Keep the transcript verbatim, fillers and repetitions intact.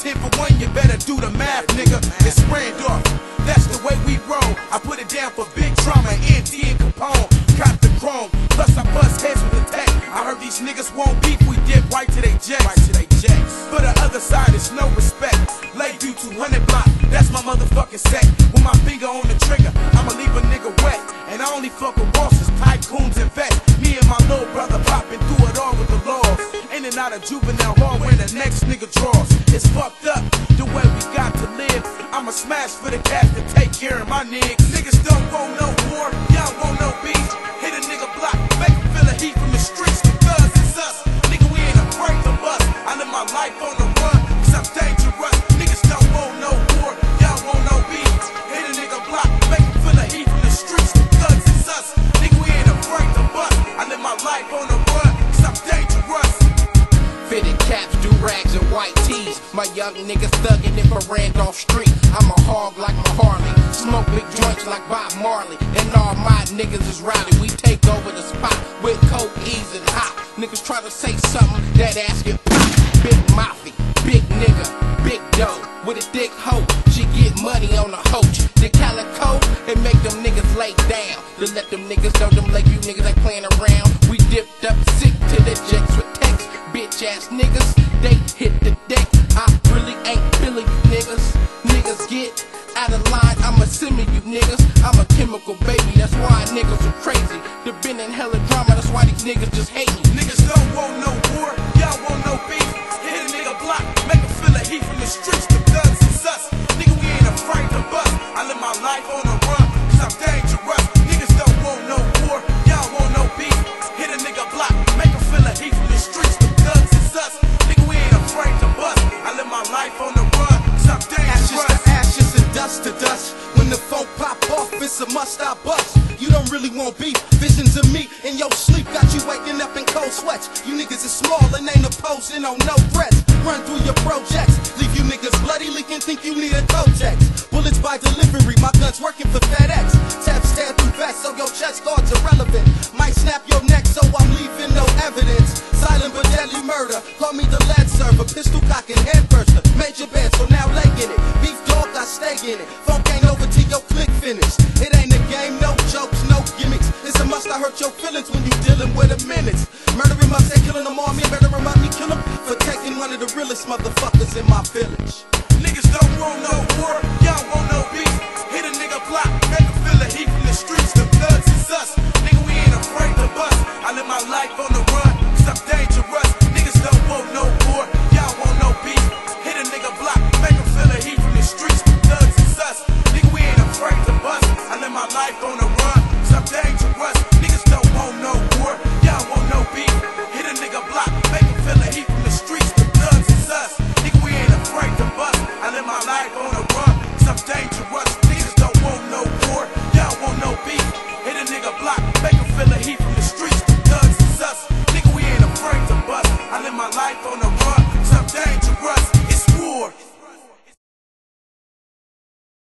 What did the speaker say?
ten for one, you better do the math, nigga. It's Randolph, that's the way we roll. I put it down for Big Drama, N T and Capone. Cop the chrome, plus I bust heads with the tech. I heard these niggas won't beef, we dip right to they jets. Right to they jets. For the other side, it's no respect. Lakeview two hundred block, that's my motherfucking set. With my finger on the trigger, I'ma leave a nigga wet. And I only fuck with bosses, tycoons, and vets. Me and my little brother popping through it all with the laws. In and out of juvenile hall when the next nigga draws. It's fucked up, the way we got to live. I'ma smash for the cash to take care of my niggas. Niggas don't want no war, y'all want no beef. Hit a nigga block, make him feel the heat from the streets. Because it's us, nigga, we ain't afraid to bust. I live my life on the run, cause I'm dangerous. Niggas don't want no war, y'all want no beef. Hit a nigga block, make him feel the heat from the streets. Because it's us, nigga, we ain't afraid to bust. I live my life on the run, cause I'm dangerous. Fitted caps, do-rags, and white tees. My young niggas thuggin' it for Randolph Street. I'm a hog like my Harley. Smoke big joints like Bob Marley. And all my niggas is rowdy. We take over the spot with coke, ease, and hot. Niggas try to say something, that ass get pop. Big mafia, big nigga, big dough. With a thick hoe, she get money on the hoach. The calico, it make them niggas lay down. To let them niggas know them Lakeview niggas ain't playing around. We dipped up sick to the jets with text. Bitch ass niggas, they hit the deck. I really ain't feeling you niggas. Niggas get out of line, I'ma send me you niggas. I'm a chemical baby, that's why niggas are crazy. They been in hella drama, that's why these niggas just hate me. Niggas don't want no war, y'all want no beef. Hit a nigga block, make him feel the heat from the streets. Because it's us, nigga, we ain't afraid to bust. I live my life on the run, cause I'm dangerous. Niggas don't want no war, y'all want no beef. Hit a nigga block, make him feel the heat from the streets. Because it's us, nigga, we ain't afraid to bust. I live my life on the run, cause I'm dangerous. Ashes to ashes and dust to dust. When the phone pop off, it's a must I bust. You don't really want beef, visions of me in your sleep got you waking up in cold sweats. You niggas is small and ain't opposing on no threats. Run through your projects, leave you niggas bloody leaking, think you need a Kotex. Bullets by delivery, my gun's working for FedEx. Tap stand through vest so your chest guards irrelevant. Might snap your neck so I'm leaving no evidence. Silent but deadly murder, call me the lead server. Pistol cocking head burster, major band so now leg in it. Beef dog, I stay in it. Funk ain't over till your click finished. It ain't a game, no jokes, no gimmicks. It's a must, I hurt your feelings when you dealing with a minutes. Murdering my say, killing them all, me murdering about me, kill them for taking one of the realest motherfuckers in my village. Niggas don't want no war, y'all want no beef. Hit a nigga block, make him feel the heat from the streets. The bloods is us, nigga, we ain't afraid to bust. I live my life on the run.